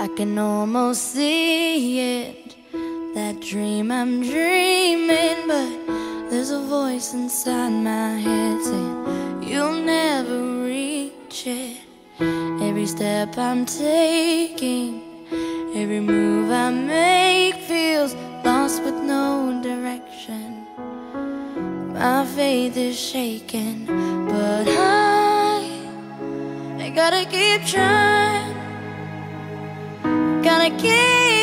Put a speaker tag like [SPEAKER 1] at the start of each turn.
[SPEAKER 1] I can almost see it, that dream I'm dreaming. But there's a voice inside my head saying you'll never reach it. Every step I'm taking, every move I make feels lost with no direction. My faith is shaken, but I gotta keep trying, gotta keep